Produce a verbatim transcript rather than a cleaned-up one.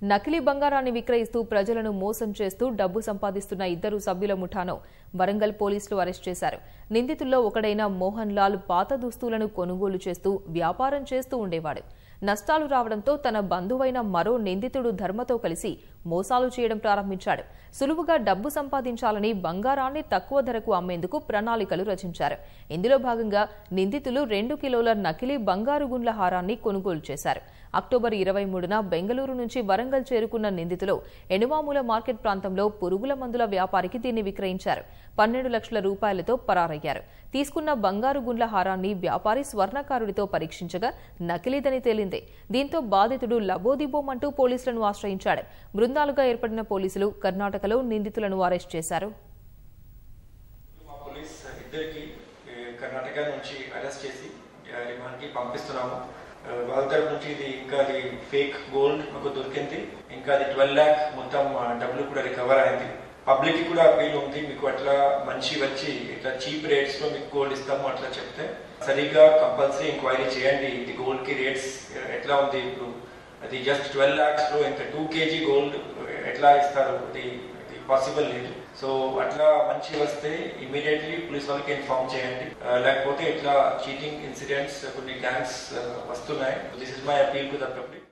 నకిలీ బంగారాన్ని విక్రయిస్తూ ప్రజలను మోసం చేస్తూ డబ్బు సంపాదిస్తున్న ఇద్దరు సభ్యుల ముఠాను వరంగల్ పోలీసులు అరెస్ట్ చేశారు. నిందితుల్లో ఒకడైన మోహన్ లాల్ పాత దుస్తులను కొనుగోలు చేస్తూ వ్యాపారం చేస్తూ ఉండేవాడు. నష్టాలు రావడంతో తన బంధువైన మరో నిందితుడు ధర్మతో కలిసి మోసాలు చేయడం ప్రారంభించాడు. సులువుగా డబ్బు సంపాదించాలని బంగారాన్ని తక్కువ ధరకు అమ్మేందుకు ప్రణాళికలు రచించారు. ఇందులో భాగంగా నిందితులు రెండు కిలోల నకిలీ బంగారు గుండ్ల హారాన్ని కొనుగోలు చేశారు. అక్టోబర్ ఇరవై మూడున బెంగళూరు నుంచి వరంగల్ చేరుకున్న నిందితులు ఎనుమాముల మార్కెట్ ప్రాంతంలో పురుగుల మందుల వ్యాపారికి దీన్ని విక్రయించారు. పన్నెండు లక్షల రూపాయలతో పరారయ్యారు. తీసుకున్న బంగారు గుండ్ల హారాన్ని వ్యాపారి స్వర్ణకారుడితో పరీక్షించగా నకిలీదని తేలింది. దీంతో బాధితుడు లబోదిబోమంటూ పోలీసులను ఆశ్రయించాడు. బృందాలుగా ఏర్పడిన పోలీసులు కర్ణాటకలో నిందితులను అరెస్ట్ చేశారు. కర్ణాటక నుంచి అరెస్ట్ చేసి రిమాండ్కి పంపిస్తున్నాము. వాళ్ళ తరపు నుంచి ఇది ఇంకా అది ఫేక్ గోల్డ్ మాకు దొరికింది. ఇంకా అది ట్వెల్వ్ ల్యాక్ మొత్తం డబ్బులు కూడా రికవర్ అయింది. పబ్లిక్ కి కూడా అపీల్ ఉంది, మీకు అట్లా మంచి వచ్చి ఇట్లా చీప్ రేట్స్ లో మీకు గోల్డ్ ఇస్తాము అట్లా చెప్తే సరిగా కంపల్సరీ ఎంక్వైరీ చేయండి. ఇది గోల్డ్ కి రేట్స్ ఎట్లా ఉంది, ఇప్పుడు అది జస్ట్ ట్వెల్వ్ ల్యాక్స్ లో ఇంకా టూ కేజీ గోల్డ్ ఎట్లా ఇస్తారు, అది పాసిబుల్ లేదు. సో అట్లా మంచి వస్తే ఇమీడియట్లీ పోలీస్ వాళ్ళకి ఇన్ఫార్మ్ చేయండి. లేకపోతే ఇట్లా చీటింగ్ ఇన్సిడెంట్స్ కొన్ని గ్యాంగ్స్ వస్తున్నాయి. This is my appeal to the public.